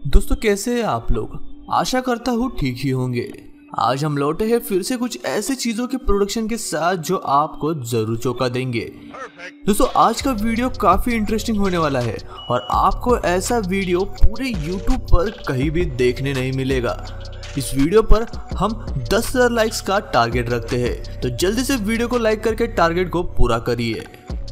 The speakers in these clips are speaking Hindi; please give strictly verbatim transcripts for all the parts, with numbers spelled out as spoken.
दोस्तों कैसे हैं आप लोग। आशा करता हूँ ठीक ही होंगे। आज हम लौटे हैं फिर से कुछ ऐसे चीजों के प्रोडक्शन के साथ जो आपको जरूर चौंका देंगे। दोस्तों आज का वीडियो काफी इंटरेस्टिंग होने वाला है और आपको ऐसा वीडियो पूरे यूट्यूब पर कहीं भी देखने नहीं मिलेगा। इस वीडियो पर हम दस हज़ार लाइक्स का टारगेट रखते हैं, तो जल्दी से वीडियो को लाइक करके टारगेट को पूरा करिए।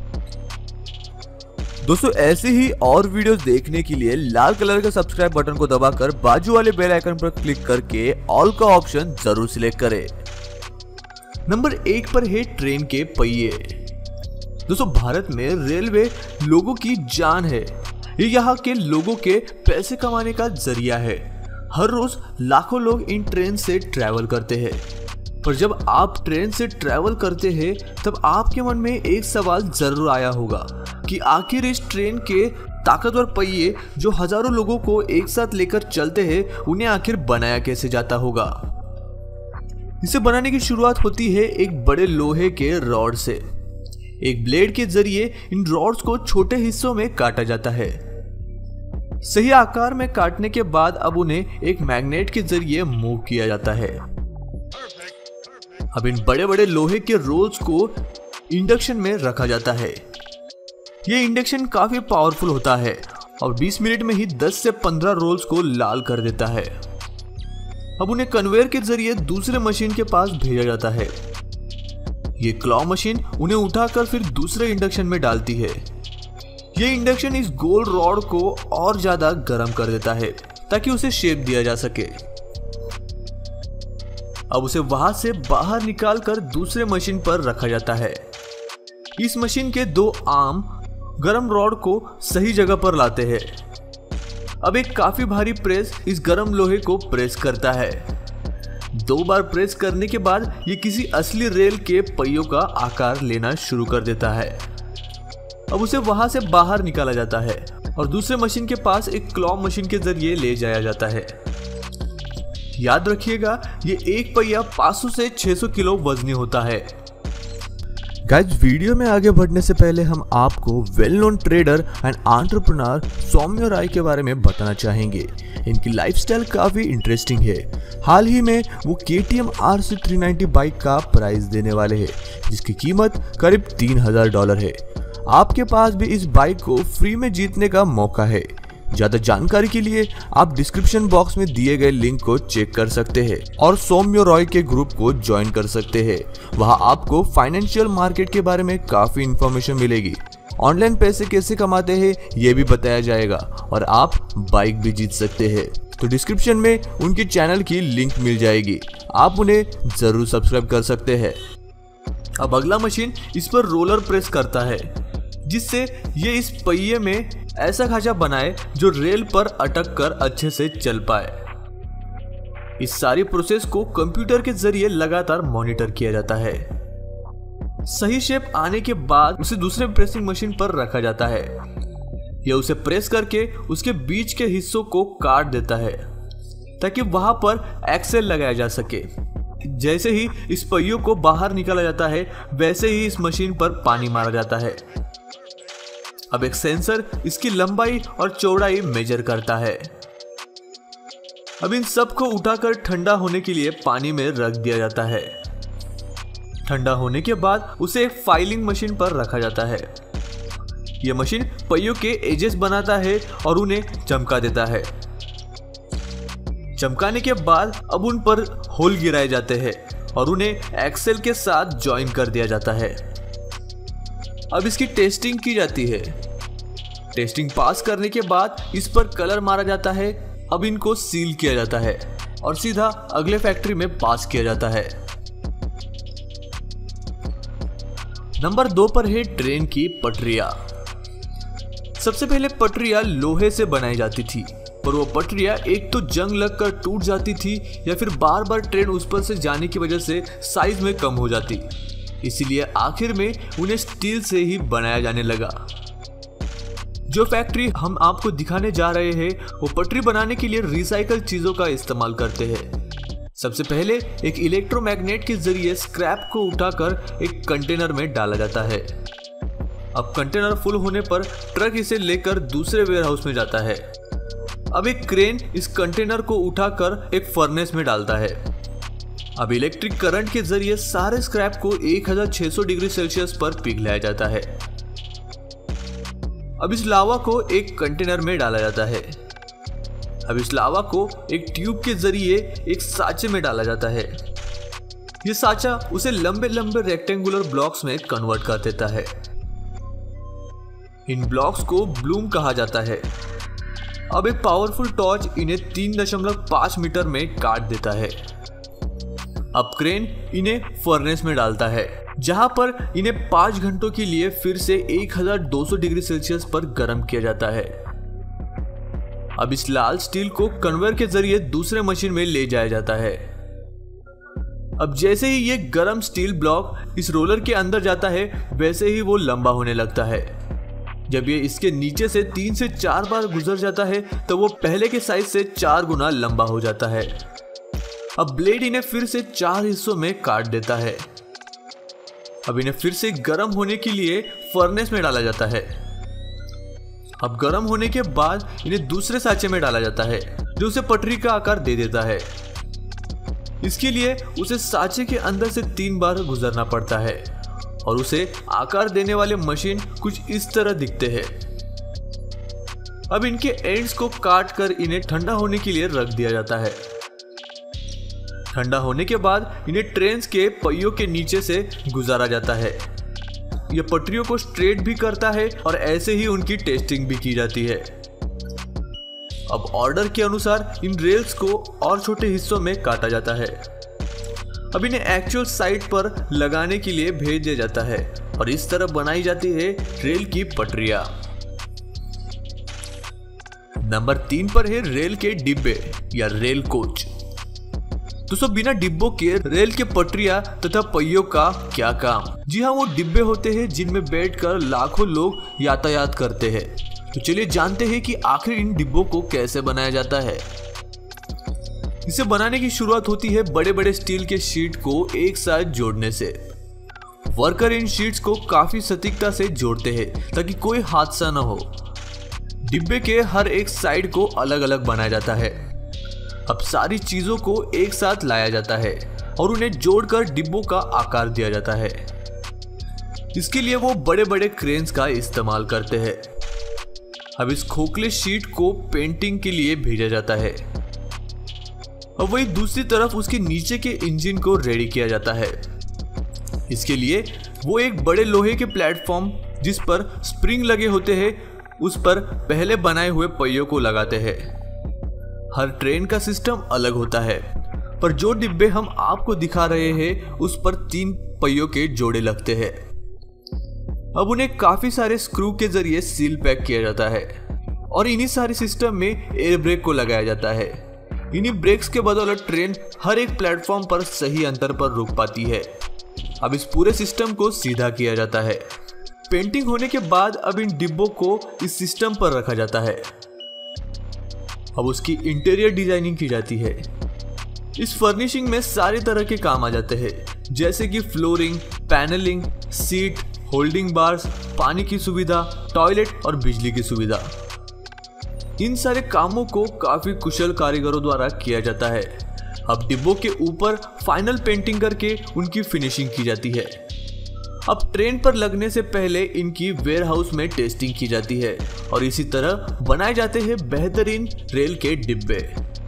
दोस्तों ऐसे ही और वीडियोस देखने के लिए लाल कलर के सब्सक्राइब बटन को दबाकर बाजू वाले बेल आइकन पर क्लिक करके ऑल का ऑप्शन जरूर सिलेक्ट करें। नंबर एक पर है ट्रेन के पहिए। दोस्तों भारत में रेलवे लोगों की जान है, ये यहाँ के लोगों के पैसे कमाने का जरिया है। हर रोज लाखों लोग इन ट्रेन से ट्रैवल करते हैं, पर जब आप ट्रेन से ट्रैवल करते हैं तब आपके मन में एक सवाल जरूर आया होगा कि आखिर इस ट्रेन के ताकतवर पहिए जो हजारों लोगों को एक साथ लेकर चलते हैं, उन्हें आखिर बनाया कैसे जाता होगा। इसे बनाने की शुरुआत होती है एक बड़े लोहे के रॉड से। एक ब्लेड के जरिए इन रॉड्स को छोटे हिस्सों में काटा जाता है। सही आकार में काटने के बाद अब उन्हें एक मैग्नेट के जरिए मूव किया जाता है। अब इन बड़े बड़े लोहे के रोल्स को इंडक्शन में रखा जाता है। ये इंडक्शन काफी पावरफुल होता है और बीस मिनट में ही दस से पंद्रह रोल्स को लाल कर देता है। अब उन्हें कन्वेयर के जरिए दूसरे मशीन के पास भेजा जाता है। ये क्लॉ मशीन उन्हें उठाकर फिर दूसरे इंडक्शन में डालती है। ये इंडक्शन इस गोल रॉड को और ज्यादा गर्म कर देता है ताकि उसे शेप दिया जा सके। अब उसे वहां से बाहर निकालकर दूसरे मशीन पर रखा जाता है। इस मशीन के दो आर्म गरम रॉड को सही जगह पर लाते हैं। अब एक काफी भारी प्रेस इस गरम लोहे को प्रेस करता है। दो बार प्रेस करने के बाद ये किसी असली रेल के पहियों का आकार लेना शुरू कर देता है। अब उसे वहां से बाहर निकाला जाता है और दूसरे मशीन के पास एक क्लॉ मशीन के जरिए ले जाया जाता है। याद रखिएगा ये एक पहिया पाँच सौ से छह सौ किलो वजनी होता है। गाइस वीडियो में आगे बढ़ने से पहले हम आपको well known trader and entrepreneur Saumya Rai के बारे में बताना चाहेंगे। इनकी लाइफस्टाइल काफी इंटरेस्टिंग है। हाल ही में वो K T M R C three ninety bike का प्राइस देने वाले हैं, जिसकी कीमत करीब तीन हजार डॉलर है। आपके पास भी इस बाइक को फ्री में जीतने का मौका है। ज्यादा जानकारी के लिए आप डिस्क्रिप्शन बॉक्स में दिए गए लिंक को चेक कर सकते हैं और सौम्य रॉय के ग्रुप को ज्वाइन कर सकते हैं। वहां आपको फाइनेंशियल मार्केट के बारे में काफी इंफॉर्मेशन मिलेगी। ऑनलाइन पैसे कैसे कमाते हैं ये भी बताया जाएगा और आप बाइक भी जीत सकते हैं। तो डिस्क्रिप्शन में उनके चैनल की लिंक मिल जाएगी, आप उन्हें जरूर सब्सक्राइब कर सकते हैं। अब अगला मशीन इस पर रोलर प्रेस करता है, जिससे ये इस पहिए में ऐसा खांचा बनाए जो रेल पर अटक कर अच्छे से चल पाए। इस सारी प्रोसेस को कंप्यूटर के जरिए लगातार मॉनिटर किया जाता है। सही शेप आने के बाद उसे दूसरे प्रेसिंग मशीन पर रखा जाता है। यह उसे प्रेस करके उसके बीच के हिस्सों को काट देता है ताकि वहां पर एक्सेल लगाया जा सके। जैसे ही इस पहियों को बाहर निकाला जाता है, वैसे ही इस मशीन पर पानी मारा जाता है। अब एक सेंसर इसकी लंबाई और चौड़ाई मेजर करता है। अब इन सब को उठाकर ठंडा होने के लिए पानी में रख दिया जाता है। ठंडा होने के बाद उसे एक फाइलिंग मशीन पर रखा जाता है। यह मशीन पहियों के एजेस बनाता है और उन्हें चमका देता है। चमकाने के बाद अब उन पर होल गिराए जाते हैं और उन्हें एक्सेल के साथ ज्वाइन कर दिया जाता है। अब इसकी टेस्टिंग की जाती है। टेस्टिंग पास करने के बाद इस पर कलर मारा जाता है। अब इनको सील किया जाता है और सीधा अगले फैक्ट्री में पास किया जाता है। नंबर दो पर है ट्रेन की पटरियां। सबसे पहले पटरियां लोहे से बनाई जाती थी, पर वो पटरियां एक तो जंग लगकर टूट जाती थी या फिर बार बार ट्रेन उस पर से जाने की वजह से साइज में कम हो जाती। इसीलिए आखिर में उन्हें स्टील से ही बनाया जाने लगा। जो फैक्ट्री हम आपको दिखाने जा रहे हैं वो पटरी बनाने के लिए रिसाइकल चीजों का इस्तेमाल करते हैं। सबसे पहले एक इलेक्ट्रोमैग्नेट के जरिए स्क्रैप को उठाकर एक कंटेनर में डाला जाता है। अब कंटेनर फुल होने पर ट्रक इसे लेकर दूसरे वेयरहाउस में जाता है। अब एक क्रेन इस कंटेनर को उठाकर एक फर्नेस में डालता है। अब इलेक्ट्रिक करंट के जरिए सारे स्क्रैप को एक हज़ार छह सौ डिग्री सेल्सियस पर पिघलाया जाता है। अब इस लावा को एक कंटेनर में डाला जाता है। अब इस लावा को एक ट्यूब के जरिए एक साँचे में डाला जाता है। ये साँचा उसे लंबे लंबे रेक्टेंगुलर ब्लॉक्स में कन्वर्ट कर देता है। इन ब्लॉक्स को ब्लूम कहा जाता है। अब एक पावरफुल टॉर्च इन्हें तीन दशमलव पाँच मीटर में काट देता है। अब क्रेन इन्हें फर्नेस में डालता है, जहां पर इन्हें पाँच घंटों के लिए फिर से एक हज़ार दो सौ डिग्री सेल्सियस पर गर्म किया जाता है। अब इस लाल स्टील को कन्वेयर के जरिए दूसरे मशीन में ले जाया जाता है। अब जैसे ही ये गर्म स्टील ब्लॉक इस रोलर के अंदर जाता है, वैसे ही वो लंबा होने लगता है। जब ये इसके नीचे से तीन से चार बार गुजर जाता है तो वो पहले के साइज से चार गुना लंबा हो जाता है। अब ब्लेड इन्हें फिर से चार हिस्सों में काट देता है। अब इन्हें फिर से गर्म होने के लिए फर्नेस में डाला जाता है। अब गर्म होने के बाद इन्हें दूसरे साँचे में डाला जाता है, जो उसे पटरी का आकार दे देता है। इसके लिए उसे साँचे के अंदर से तीन बार गुजरना पड़ता है और उसे आकार देने वाले मशीन कुछ इस तरह दिखते हैं। अब इनके एंड्स को काट कर इन्हें ठंडा होने के लिए रख दिया जाता है। ठंडा होने के बाद इन्हें ट्रेन के पहियों के नीचे से गुजारा जाता है। यह पटरियों को स्ट्रेट भी करता है और ऐसे ही उनकी टेस्टिंग भी की जाती है। अब ऑर्डर के अनुसार इन रेल्स को और छोटे हिस्सों में काटा जाता है। अब इन्हें एक्चुअल साइट पर लगाने के लिए भेज दिया जाता है और इस तरह बनाई जाती है रेल की पटरियां। नंबर तीन पर है रेल के डिब्बे या रेल कोच। दोस्तों, बिना डिब्बों के रेल के पटरियां तथा पहियों का क्या काम। जी हाँ, वो डिब्बे होते हैं जिनमें बैठकर लाखों लोग यातायात करते हैं। तो चलिए जानते हैं कि आखिर इन डिब्बों को कैसे बनाया जाता है। इसे बनाने की शुरुआत होती है बड़े बड़े स्टील के शीट को एक साथ जोड़ने से। वर्कर इन शीट्स को काफी सटीकता से जोड़ते हैं ताकि कोई हादसा न हो। डिब्बे के हर एक साइड को अलग अलग बनाया जाता है। अब सारी चीजों को एक साथ लाया जाता है और उन्हें जोड़कर डिब्बों का आकार दिया जाता है। इसके लिए वो बड़े बड़े क्रेन्स का इस्तेमाल करते हैं। अब इस खोखले शीट को पेंटिंग के लिए भेजा जाता है। अब वही दूसरी तरफ उसके नीचे के इंजन को रेडी किया जाता है। इसके लिए वो एक बड़े लोहे के प्लेटफॉर्म जिस पर स्प्रिंग लगे होते हैं, उस पर पहले बनाए हुए पहियों को लगाते हैं। हर ट्रेन का सिस्टम अलग होता है, पर जो डिब्बे हम आपको दिखा रहे हैं उस पर तीन पहियों के जोड़े लगते हैं। अब उन्हें काफी सारे स्क्रू के जरिए सील पैक किया जाता है और इन्हीं सारे सिस्टम में एयर ब्रेक को लगाया जाता है। इन्हीं ब्रेक्स के बदौलत ट्रेन हर एक प्लेटफॉर्म पर सही अंतर पर रुक पाती है। अब इस पूरे सिस्टम को सीधा किया जाता है। पेंटिंग होने के बाद अब इन डिब्बों को इस सिस्टम पर रखा जाता है। अब उसकी इंटीरियर डिजाइनिंग की जाती है। इस फर्निशिंग में सारे तरह के काम आ जाते हैं, जैसे कि flooring, panelling, seat, holding bars, पानी की सुविधा, टॉयलेट और बिजली की सुविधा। इन सारे कामों को काफी कुशल कारीगरों द्वारा किया जाता है। अब डिब्बों के ऊपर फाइनल पेंटिंग करके उनकी फिनिशिंग की जाती है। अब ट्रेन पर लगने से पहले इनकी वेयरहाउस में टेस्टिंग की जाती है और इसी तरह बनाए जाते हैं बेहतरीन रेल के डिब्बे।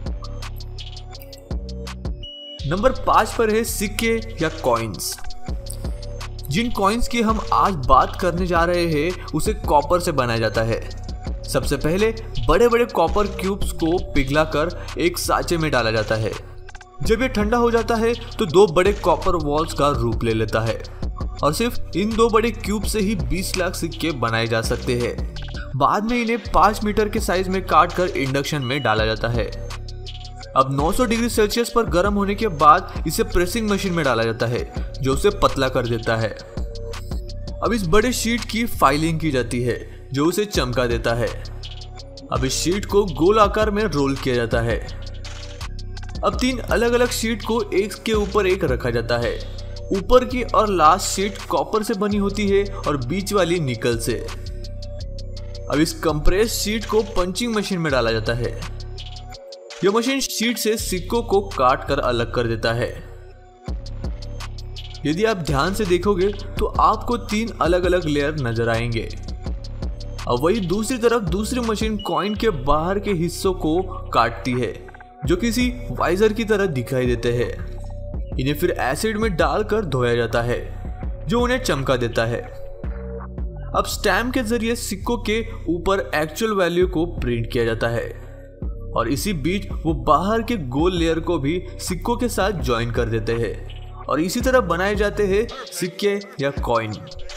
नंबर पांच पर है सिक्के या कॉइन्स। जिन कॉइन्स की हम आज बात करने जा रहे हैं उसे कॉपर से बनाया जाता है। सबसे पहले बड़े बड़े कॉपर क्यूब्स को पिघलाकर एक साँचे में डाला जाता है। जब ये ठंडा हो जाता है तो दो बड़े कॉपर वॉल्स का रूप ले लेता है और सिर्फ इन दो बड़े क्यूब से ही बीस लाख सिक्के बनाए जा सकते हैं। बाद में इन्हें पाँच मीटर के साइज में काट कर इंडक्शन में डाला जाता है। अब नौ सौ डिग्री सेल्सियस पर गर्म होने के बाद इसे प्रेसिंग मशीन में डाला जाता है, जो उसे पतला कर देता है। अब इस बड़े शीट की फाइलिंग की जाती है, जो उसे चमका देता है। अब इस शीट को गोल आकार में रोल किया जाता है। अब तीन अलग अलग शीट को एक के ऊपर एक रखा जाता है। ऊपर की और लास्ट शीट कॉपर से बनी होती है और बीच वाली निकल से। अब इस कंप्रेस शीट को पंचिंग मशीन में डाला जाता है। यह मशीन शीट से सिक्कों को काट कर अलग कर देता है। यदि आप ध्यान से देखोगे तो आपको तीन अलग अलग लेयर नजर आएंगे। अब वही दूसरी तरफ दूसरी मशीन कॉइन के बाहर के हिस्सों को काटती है जो किसी वाइजर की तरह दिखाई देते हैं। इन्हें फिर एसिड में डालकर धोया जाता है जो उन्हें चमका देता है। अब स्टैम्प के जरिए सिक्कों के ऊपर एक्चुअल वैल्यू को प्रिंट किया जाता है और इसी बीच वो बाहर के गोल लेयर को भी सिक्कों के साथ ज्वाइन कर देते हैं और इसी तरह बनाए जाते हैं सिक्के या कॉइन।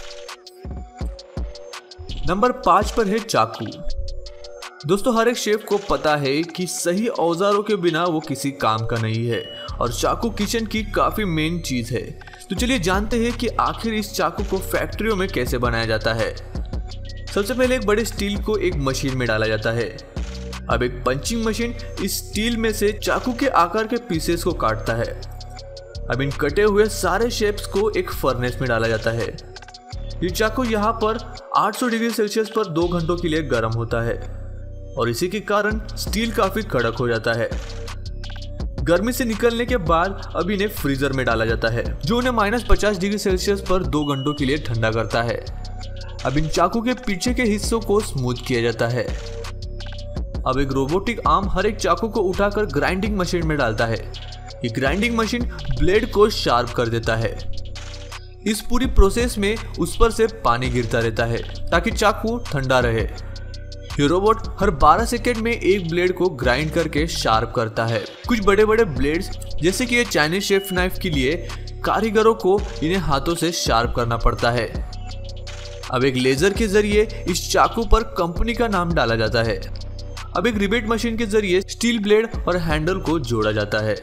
नंबर पांच पर है चाकू। दोस्तों, हर एक शेफ को पता है कि सही औजारों के बिना वो किसी काम का नहीं है और चाकू किचन की काफी मेन चीज है। तो चलिए जानते हैं कि आखिर इस चाकू को फैक्ट्रियों में कैसे बनाया जाता है। सबसे पहले एक बड़े स्टील को एक मशीन में डाला जाता है। अब एक पंचिंग मशीन इस स्टील में से चाकू के आकार के पीसेस को काटता है। अब इन कटे हुए सारे शेप्स को एक फर्नेस में डाला जाता है। ये चाकू यहाँ पर आठ सौ डिग्री सेल्सियस पर दो घंटों के लिए गर्म होता है और इसी के कारण स्टील काफी कड़क हो जाता है। गर्मी से निकलने के बाद अब इन्हें फ्रीजर में डाला जाता है जो उन्हें माइनस पचास डिग्री सेल्सियस पर दो घंटों के लिए ठंडा करता है। अब इन चाकू के पीछे के हिस्सों को स्मूथ किया जाता है। अब एक रोबोटिक आर्म हर एक चाकू को उठाकर ग्राइंडिंग मशीन में डालता है। ये ग्राइंडिंग मशीन ब्लेड को शार्प कर देता है। इस पूरी प्रोसेस में उस पर से पानी गिरता रहता है ताकि चाकू ठंडा रहे। ये रोबोट हर बारह सेकंड में एक ब्लेड को ग्राइंड करके शार्प करता है। कुछ बड़े बड़े ब्लेड्स जैसे कि ये चाइनीज शेफ नाइफ के लिए कारीगरों को इन्हें हाथों से शार्प करना पड़ता है। अब एक लेजर के जरिए इस चाकू पर कंपनी का नाम डाला जाता है। अब एक रिवेट मशीन के जरिए स्टील ब्लेड और हैंडल को जोड़ा जाता है।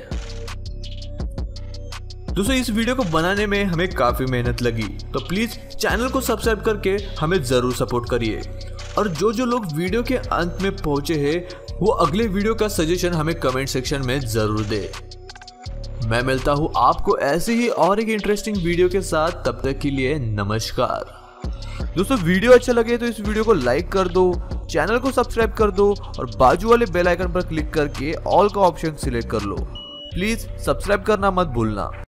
दोस्तों, इस वीडियो को बनाने में हमें काफी मेहनत लगी, तो प्लीज चैनल को सब्सक्राइब करके हमें जरूर सपोर्ट करिए। और जो जो लोग वीडियो के अंत में पहुंचे हैं वो अगले वीडियो का सजेशन हमें कमेंट सेक्शन में जरूर दे। मैं मिलता हूं आपको ऐसे ही और एक इंटरेस्टिंग वीडियो के साथ। तब तक के लिए नमस्कार। दोस्तों, वीडियो अच्छा लगे तो इस वीडियो को लाइक कर दो, चैनल को सब्सक्राइब कर दो और बाजू वाले बेल आइकन पर क्लिक करके ऑल का ऑप्शन सिलेक्ट कर लो। प्लीज सब्सक्राइब करना मत भूलना।